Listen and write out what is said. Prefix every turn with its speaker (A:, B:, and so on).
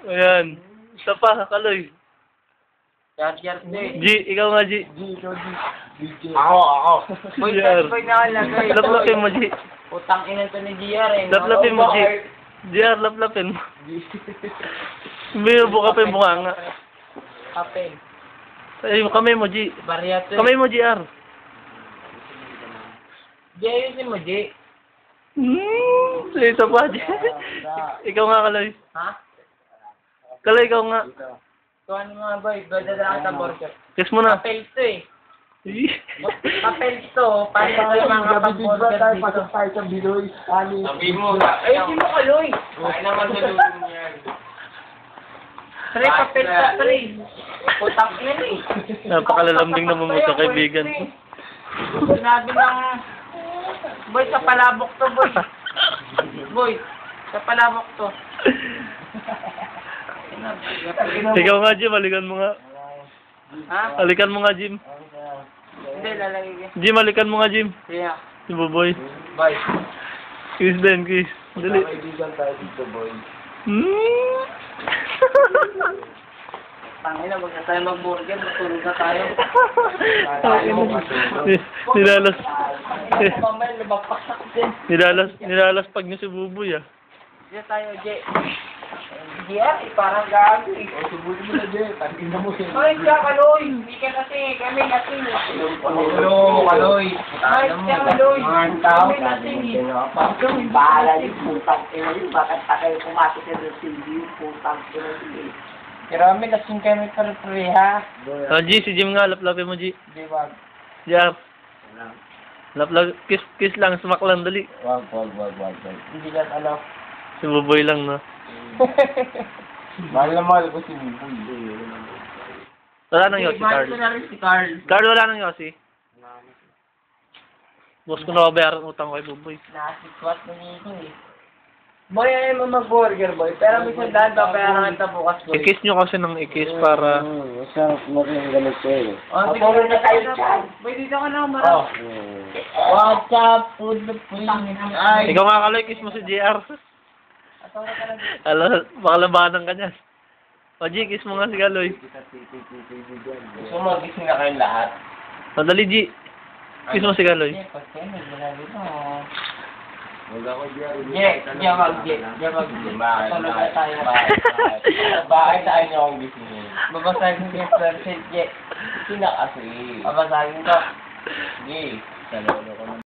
A: Ayan. Isa pa, Kaloy.
B: Yar-yar din.
A: G, ikaw nga, G.
C: Ako.
B: Boy,
A: JR.
B: sabay na kalagay.
A: Laplapin mo, G.
B: Utang ina to ni GR eh.
A: Laplapin mo, G. JR, laplapin mo. Binubo ka pa yung mukha nga.
B: Kapel.
A: Ay, kamay mo, G.
B: Baryato.
A: Kamay mo, JR.
B: G, ayusin mo, G.
A: Isa pa, G. Ikaw nga, Kaloy.
B: Ha?
A: Kaloy, ikaw nga.
B: Tuwan mo nga, boy. Ganda na kita burger.
A: Kiss mo na.
B: Kapel to eh. Kapel to. Paano tayo mga kapag-burger dito?
C: Pasok tayo sa Biloy.
D: Sabi mo,
B: Ayusin mo, Kaloy.
D: ay naman sa lulo niyan.
B: Pre, papel ka, pre. Utang ina eh.
A: Napakalalambing naman mo sa kaibigan.
B: Sinabi ng... Boy, sa palabok to, boy. Boy, sa palabok to.
A: Ikaw nga, Jim. Halikan mo nga.
B: Ha?
A: Halikan mo nga, Jim.
B: Hindi, lalagay ka.
A: Jim, halikan mo nga, Jim.
B: Kaya,
A: Si Boboy.
B: bye.
A: Kiss din, kiss. Dali.
C: Kaibigan tayo dito, boy.
B: Tangina, wag na tayo mag-burger. Matulog na tayo.
A: Nilalas.
B: Mamaya, lumagpasak din.
A: Nilalas pag niya si Buboy, ah.
B: Diyan tayo, J. GR, parang gago eh.
C: Subuhin mo na, Jay. Tangin na mo siya.
B: Ay, siya, Kaloy. Hindi ka kasi, kami natin.
C: Hello, Kaloy.
B: Ay, siya, Kaloy.
C: Mga tao.
B: Kami natin eh.
C: Bahala yung putang ina yun. Bakit pa kayo pumasok sa TV yung putang ina yun?
B: Pero kami, lasing kami pare-pare, ha?
A: Ah, G, si Jim nga. Laplapin mo, G.
B: Di ba?
A: Yeah. Laplap. Kiss lang. Smack lang. Dali.
C: Wag.
B: Hindi lang alam.
A: Si Buboy lang, no?
C: Mahal na mahal ko si Buboy.
A: Wala nang Yossi,
B: Mahal
A: Carl.
B: ko na rin si Carl.
A: Carl, wala nang Yossi. Boss ko na bayaran utang ko kay Buboy.
B: Nasikwat na nito eh. Boy, ayaw mo mag-burger, boy. Pero minsan dahil babayaran kita bukas, boy.
A: I-kiss nyo kasi ng i-kiss para...
C: Masarap mo rin ganito eh.
B: Oh, siguro na tayo dyan. Boy, dito ka na umarap. What's up, food? Ay.
A: Ikaw nga, Kaloy, kiss mo si JR.
B: Atawag ka na dito.
A: Alam, baka labanan ka niyan. O, G, kiss mo nga si Kaloy.
D: Gusto mo, gising na kayong lahat.
A: Madali, G. Kiss mo si Kaloy.
B: Jay, pagkain, wala dito.
C: Wag ako diyan.
B: Jay, mag-Jay. Tulog na tayo.
D: Bakit tayo niyo akong gisingin?
B: Babasahin ko yung percent, Jay.
D: Sina kasi.
B: Babasahin ko.
D: Sige, sa lolo ko na.